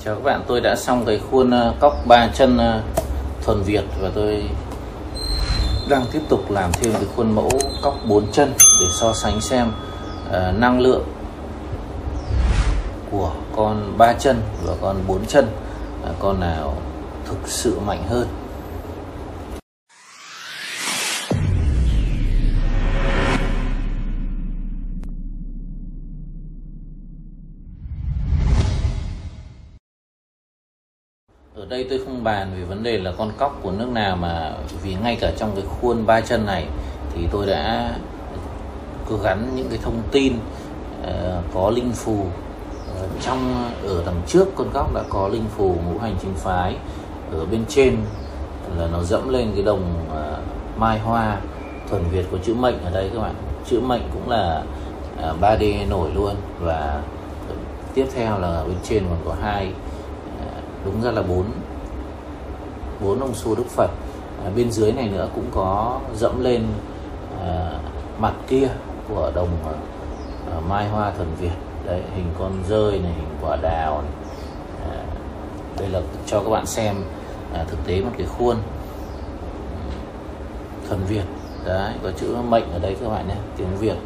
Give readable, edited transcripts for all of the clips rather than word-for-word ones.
Chào các bạn, tôi đã xong cái khuôn cóc 3 chân thuần Việt và tôi đang tiếp tục làm thêm cái khuôn mẫu cóc 4 chân để so sánh xem năng lượng của con 3 chân và con 4 chân, con nào thực sự mạnh hơn. Ở đây tôi không bàn về vấn đề là con cóc của nước nào, mà vì ngay cả trong cái khuôn 3 chân này thì tôi đã có gắn những cái thông tin có linh phù. Ở đằng trước con cóc đã có linh phù ngũ hành chính phái, ở bên trên là nó dẫm lên cái đồng mai hoa thuần Việt của chữ mệnh ở đây các bạn. Chữ mệnh cũng là 3D nổi luôn, và tiếp theo là bên trên còn có đúng ra là bốn ông Xu Đức Phật. Bên dưới này nữa cũng có dẫm lên mặt kia của đồng mai hoa thuần Việt. Đấy, hình con dơi này, hình quả đào này. Đây là cho các bạn xem thực tế một cái khuôn thuần Việt. Đấy, có chữ mệnh ở đây các bạn nhé, tiếng Việt.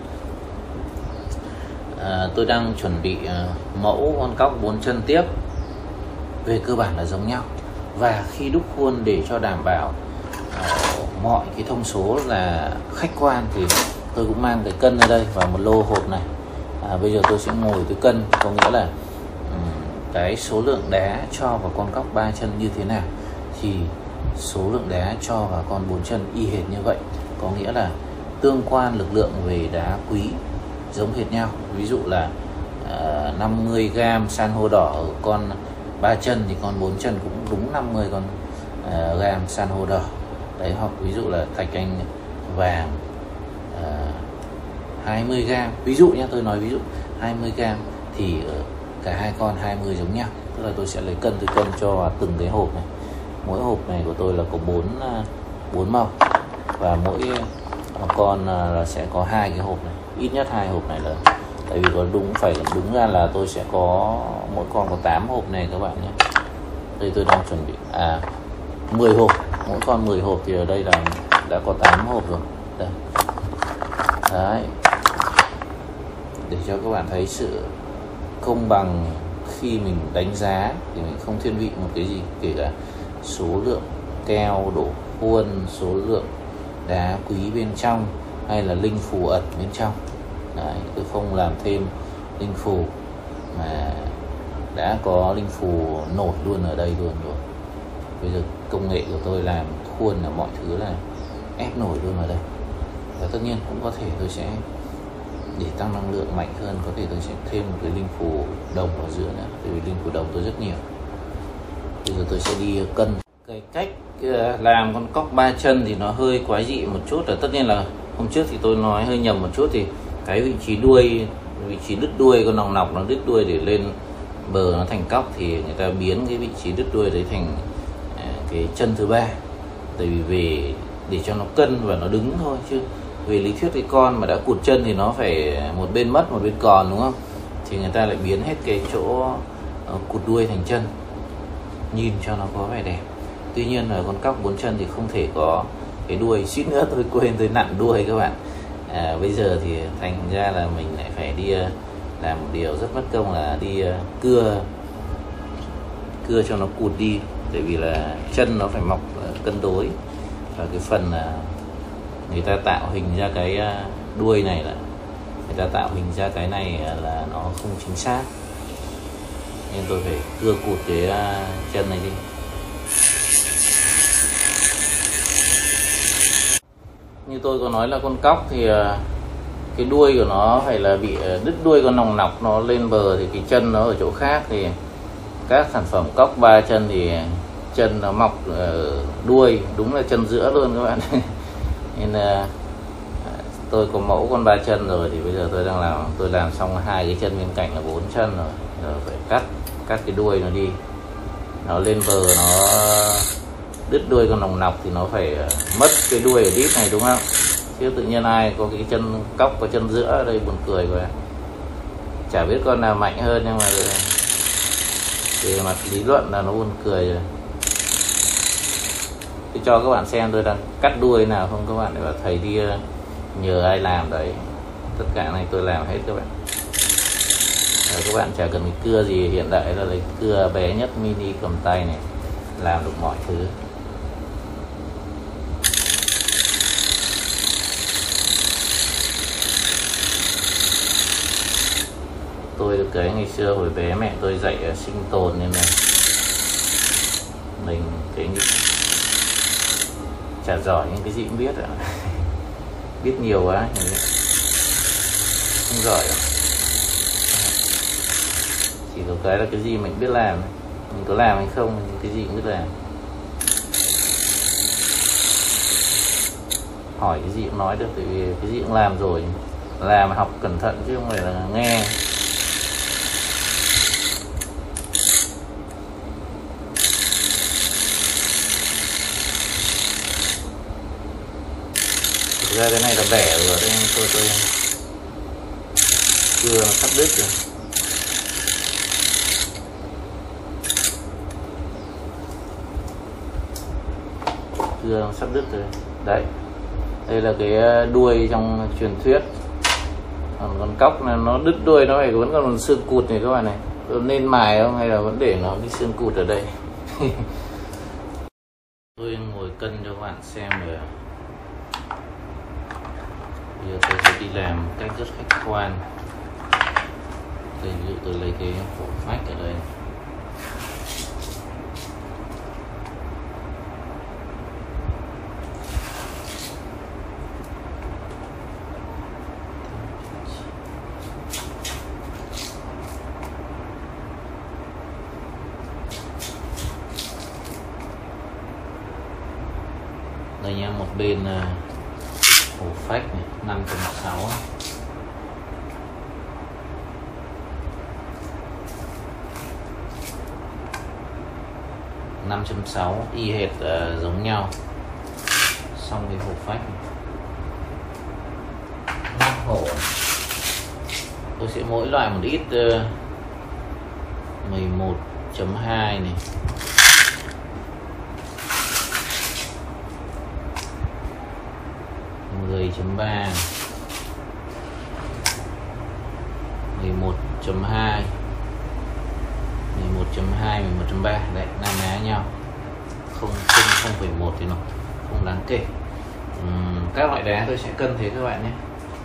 Tôi đang chuẩn bị mẫu con cóc 4 chân tiếp. Về cơ bản là giống nhau, và khi đúc khuôn để cho đảm bảo mọi cái thông số là khách quan thì tôi cũng mang cái cân ở đây và một lô hộp này. Bây giờ tôi sẽ ngồi tôi cân, có nghĩa là cái số lượng đá cho vào con cóc 3 chân như thế nào thì số lượng đá cho vào con 4 chân y hệt như vậy, có nghĩa là tương quan lực lượng về đá quý giống hệt nhau. Ví dụ là 50g san hô đỏ ở con 3 chân thì con 4 chân cũng đúng 50 gam san hô đỏ. Đấy, hoặc ví dụ là thạch anh vàng 20g, ví dụ nha, tôi nói ví dụ 20g thì cả hai con 20 giống nhau. Tức là tôi sẽ lấy cân tôi cân cho từng cái hộp này. Mỗi hộp này của tôi là có 4 màu, và mỗi con là sẽ có 2 cái hộp này, ít nhất 2 hộp này là tại vì có đúng ra là tôi sẽ có mỗi con có 8 hộp này các bạn nhé. Đây tôi đang chuẩn bị 10 hộp, mỗi con 10 hộp thì ở đây là đã có 8 hộp rồi. Đây. Đấy, để cho các bạn thấy sự công bằng khi mình đánh giá thì mình không thiên vị một cái gì, kể cả số lượng keo đổ khuôn, số lượng đá quý bên trong hay là linh phù ẩn bên trong. Đấy, tôi không làm thêm linh phù mà đã có linh phù nổi luôn ở đây luôn rồi. Bây giờ công nghệ của tôi làm khuôn là mọi thứ là ép nổi luôn ở đây. Và tất nhiên cũng có thể tôi sẽ để tăng năng lượng mạnh hơn, có thể tôi sẽ thêm một cái linh phù đồng ở giữa nữa, tại vì linh phù đồng tôi rất nhiều. Bây giờ tôi sẽ đi cân. Cái cách làm con cóc 3 chân thì nó hơi quái dị một chút, là tất nhiên là hôm trước thì tôi nói hơi nhầm một chút, thì cái vị trí đứt đuôi con nòng nọc nó đứt đuôi để lên bờ nó thành cóc, thì người ta biến cái vị trí đứt đuôi đấy thành cái chân thứ 3, tại vì để cho nó cân và nó đứng thôi, chứ về lý thuyết cái con mà đã cụt chân thì nó phải một bên mất một bên còn, đúng không? Thì người ta lại biến hết cái chỗ cụt đuôi thành chân, nhìn cho nó có vẻ đẹp. Tuy nhiên là con cóc 4 chân thì không thể có cái đuôi, suýt nữa tôi quên tôi nặn đuôi các bạn. Bây giờ thì thành ra là mình lại phải đi làm một điều rất mất công là đi cưa cho nó cụt đi, tại vì là chân nó phải mọc cân đối, và cái phần người ta tạo hình ra cái đuôi này là người ta tạo hình ra cái này là nó không chính xác, nên tôi phải cưa cụt cái chân này đi. Như tôi có nói là con cóc thì cái đuôi của nó phải là bị đứt đuôi con nòng nọc nó lên bờ, thì cái chân nó ở chỗ khác. Thì các sản phẩm cóc 3 chân thì chân nó mọc đuôi đúng là chân giữa luôn các bạn. Nên tôi có mẫu con 3 chân rồi, thì bây giờ tôi làm xong 2 cái chân bên cạnh là 4 chân rồi, phải cắt cái đuôi nó đi, nó lên bờ nó đứt đuôi con nòng nọc thì nó phải mất cái đuôi ở đít này, đúng không? Chứ tự nhiên ai có cái chân cóc có chân giữa ở đây, buồn cười quá. Chả biết con nào mạnh hơn, nhưng mà Về mặt lý luận là nó buồn cười rồi. Tôi cho các bạn xem tôi đang cắt đuôi nào không các bạn, để bảo thầy đi nhờ ai làm đấy. Tất cả này tôi làm hết các bạn. Các bạn chả cần cái cưa gì hiện đại, là lấy cưa bé nhất mini cầm tay này làm được mọi thứ. Tôi được cái ngày xưa hồi bé mẹ tôi dạy sinh tồn nên là mình cái chả giỏi nhưng cái gì cũng biết ạ. Biết nhiều quá không giỏi đâu. Chỉ có cái là cái gì mình biết làm, mình có làm hay không cái gì cũng biết làm. Hỏi cái gì cũng nói được, tại vì cái gì cũng làm rồi. Làm học cẩn thận chứ không phải là nghe. Thực ra cái này là bẻ rồi, đây tôi cưa nó sắp đứt rồi. Cưa nó sắp đứt rồi. Đấy, đây là cái đuôi trong truyền thuyết. Còn con cóc là nó đứt đuôi nó phải vẫn còn xương cụt này các bạn này. Nên mài không hay là vẫn để nó cái xương cụt ở đây? Tôi ngồi cân cho các bạn xem rồi. Bây giờ tôi sẽ đi làm cách rất khách quan. Đây, ví dụ tôi lấy cái hổ phách ở đây. Đây nha, một bên hổ phách này 5.6, 5.6 y hệt giống nhau. Xong cái hổ phách này. Nắp hổ tôi sẽ mỗi loại một ít 11.2 này, 10.3, 11.2, 11.2, 11.3. Đấy, na ná nhau. 0.1 thì nó không đáng kể. Các loại đá tôi sẽ cân thế các bạn nhé.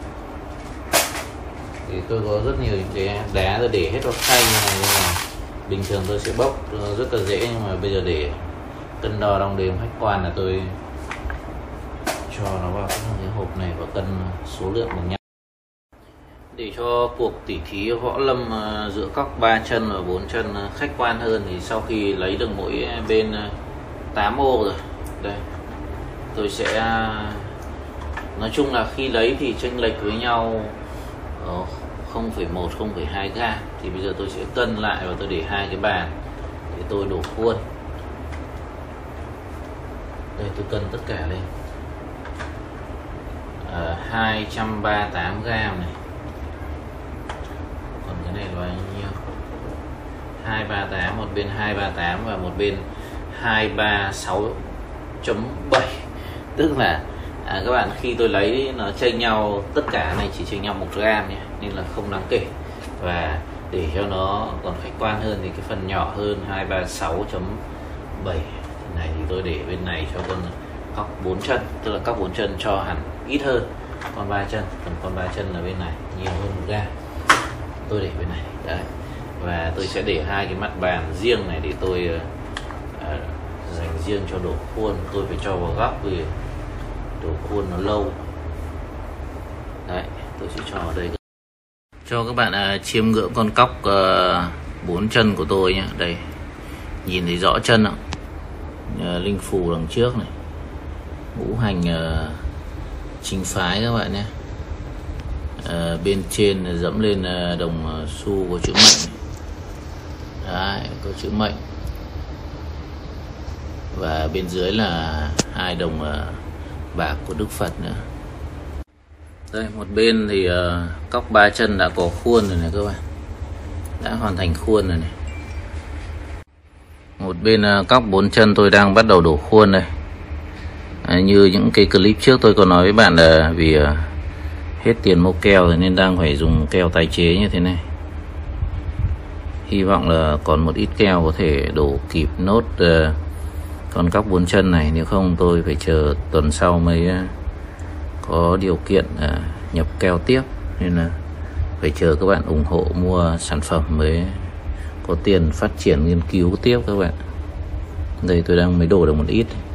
Thì tôi có rất nhiều cái đá tôi để hết vào khay như này, nhưng mà bình thường tôi sẽ bóc rất là dễ, nhưng mà bây giờ để cân đo đong đếm khách quan là tôi cho nó vào cái hộp này và cân số lượng bằng nhau. Để cho cuộc tỉ thí võ lâm giữa cóc 3 chân và 4 chân khách quan hơn, thì sau khi lấy được mỗi bên 8 ô rồi, đây tôi sẽ nói chung là khi lấy thì chênh lệch với nhau 0,1, 0,2 gam. Thì bây giờ tôi sẽ cân lại và tôi để hai cái bàn để tôi đổ khuôn. Đây, tôi cân tất cả lên 238 gam này. Còn cái này là bao nhiêu? 238, một bên 238 và một bên 236.7. Tức là các bạn, khi tôi lấy nó chênh nhau, tất cả này chỉ chênh nhau 1 gam nhé, nên là không đáng kể. Và để cho nó còn khách quan hơn thì cái phần nhỏ hơn 236.7 này thì tôi để bên này cho con cóc 4 chân, tức là cóc 4 chân cho hẳn ít hơn con 3 chân, còn con 3 chân là bên này nhiều hơn 1 gam. Tôi để bên này đấy, và tôi sẽ để hai cái mặt bàn riêng này để tôi dành riêng cho đổ khuôn. Tôi phải cho vào góc vì đổ khuôn nó lâu. Đấy, tôi sẽ cho ở đây cho các bạn chiêm ngưỡng con cóc 4 chân của tôi nhé. Đây, nhìn thấy rõ chân không? Linh phù đằng trước này, ngũ hành chính phái các bạn nhé. Bên trên dẫm lên đồng xu có chữ mệnh. Đấy, có chữ mệnh. Và bên dưới là hai đồng bạc của Đức Phật nữa. Đây, một bên thì cóc 3 chân đã có khuôn rồi này các bạn, đã hoàn thành khuôn rồi này. Một bên cóc 4 chân tôi đang bắt đầu đổ khuôn đây. Như những cái clip trước tôi có nói với bạn là vì hết tiền mua keo rồi nên đang phải dùng keo tái chế như thế này. Hy vọng là còn một ít keo có thể đổ kịp nốt con cóc 4 chân này, nếu không tôi phải chờ tuần sau mới có điều kiện nhập keo tiếp, nên là phải chờ các bạn ủng hộ mua sản phẩm mới có tiền phát triển nghiên cứu tiếp các bạn. Đây tôi đang mới đổ được một ít.